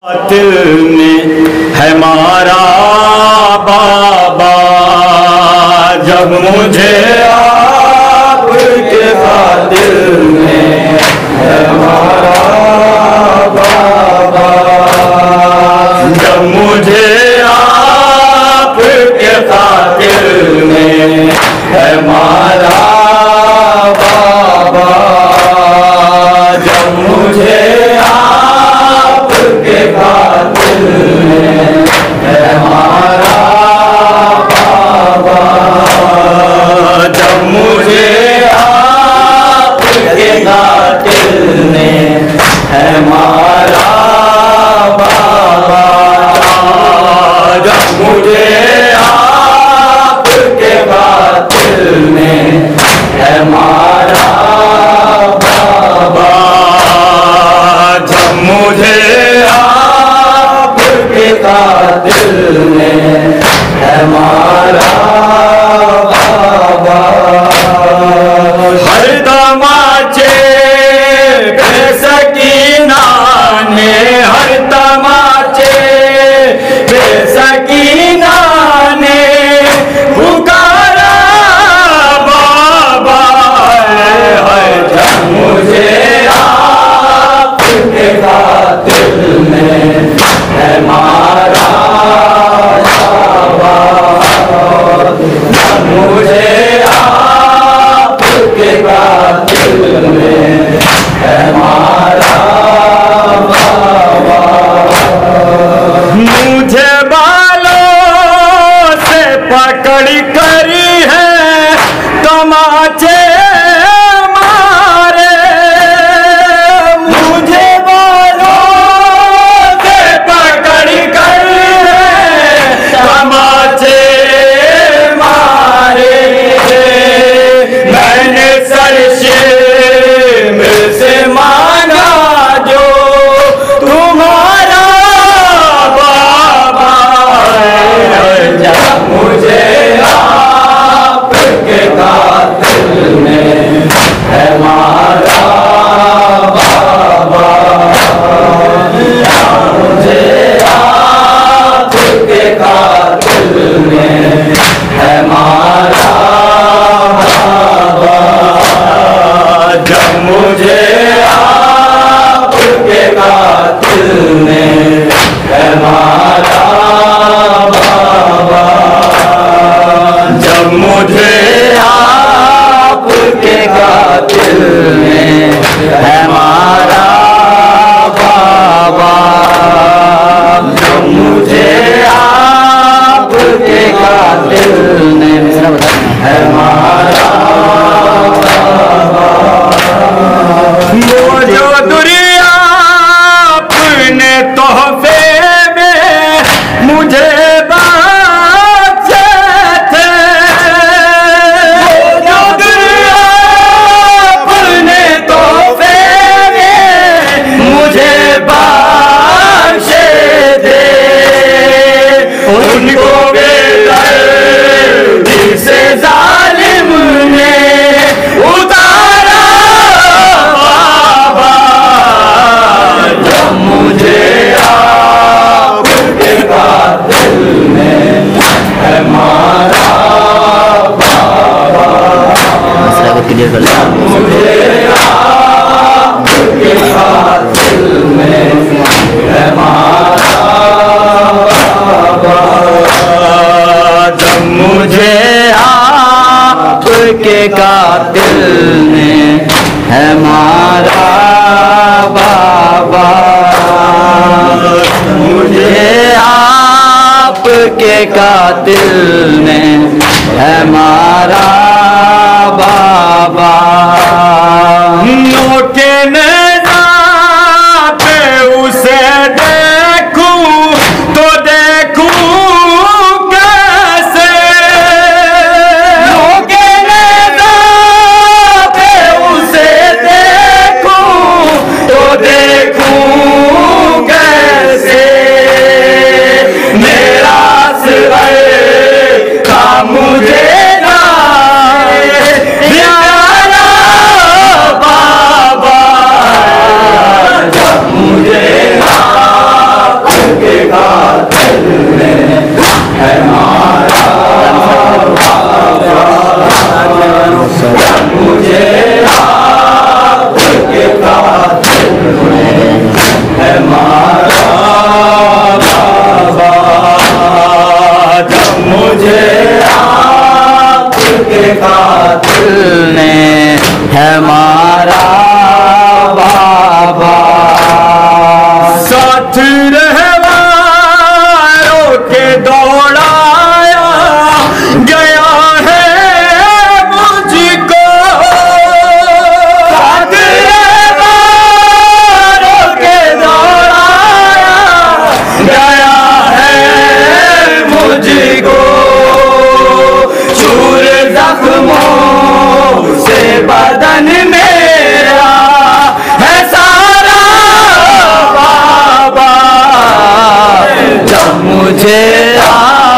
दिल में है मारा बाबा, जब मुझे आपके दिल में है मारा बाबा, जब मुझे आपके दिल में है मारा बाबा, जब मुझे दिल में है मारा बाबा, जब मुझे आपके दिल में है मारा बाबा, जब मुझे आपके दिल में है मारा बाबा, जब मुझे दिल में है मारा बाबा। हर तमाचे बेसकीना ने, हर तमाचे बेसकीना ने पुकारा बाबा, है जब मुझे आपके दिल में है मारा बाबा, मुझे आपके दिल में है मारा बाबा। मुझे बालों से पकड़ करी है तमाचे मारे, मुझे बालों से पकड़ कर तमाचे मारे, मैंने सरसे से मांगा जो तुम्हारा बाबा, जब मुझे आपके दिल में है मारा बाबा, मुझे आपके दिल में है मारा बाबा, जब मुझे आपके दिल में है मारा बाबा, जब मुझे आपके दिल में है मारा बाबा, जब मुझे आपके दिल में है मारा बाबा। वो जो दुनिया अपने तोहफे में मुझे बख्शे थे, वो जो दुनिया अपने तोहफे में मुझे बख्शे थे, उनको बेदर्दी से जालिम ने उतारा बाबा, जब मुझे आपके दिल में है मारा बाबा, मुझे आपके दिल में है मारा बाबा, जब मुझे आपके दिल में है मारा बाबा, मुझे आपके दिल में है मारा बाबा। नोके नैना पे उसे देखूं तो देखूं कैसे, नोके नैना पे उसे देखूं तो देखूं कैसे, मेरा सिर था मुझे ना मुझे आपके कातिल ने है मारा बाबा। साथ रहवारों के दौड़ाया गया है मुझको, साथ रहवारों के दौड़ाया गया है मुझको। चूर जख्मों से बदन मेरा है सारा बाबा, जब मुझे